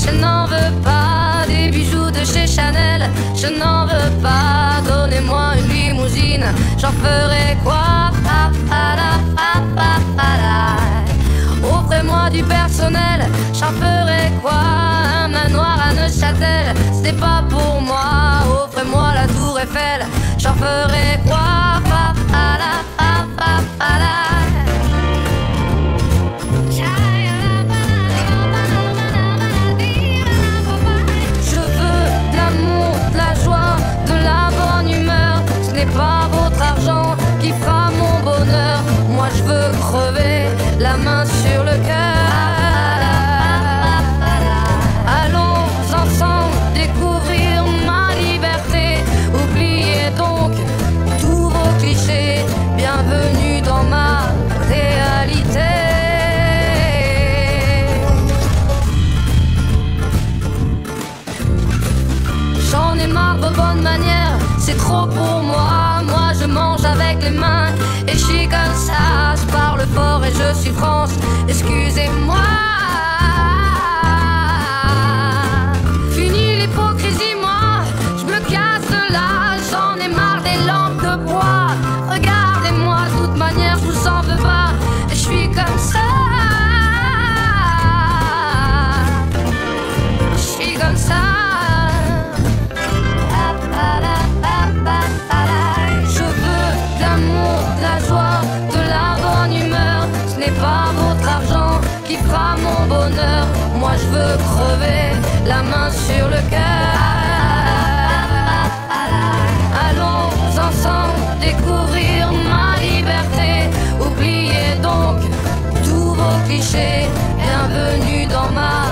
Je n'en veux pas des bijoux de chez Chanel. Je n'en veux pas, donnez-moi une limousine. J'en ferai quoi? Offrez-moi du personnel. J'en ferai quoi? Un manoir à Neuchâtel, c'est pas pour moi. Offrez-moi la tour Eiffel. J'en ferai quoi? Je veux de l'amour, de la joie, de la bonne humeur. Ce n'est pas votre argent qui fera mon bonheur. Moi je veux crever, la main sur le cœur. Allons ensemble découvrir ma liberté. Oubliez donc tous vos clichés. Bienvenue dans ma réalité. J'en ai marre de bonnes manières, c'est trop pour moi. Moi je mange avec les mains et je suis comme ça. Je parle fort et je suis France, excusez-moi. Fini l'hypocrisie, moi je me casse de là. J'en ai marre des lampes de bois. Regardez-moi, de toute manière je vous en veux pas. Je suis comme ça. Je suis comme ça. Je veux de l'amour, de la joie, de la bonne humeur. Ce n'est pas votre argent qui fera mon bonheur. Moi je veux crever, la main sur le cœur. Allons ensemble découvrir ma liberté. Oubliez donc tous vos clichés. Bienvenue dans ma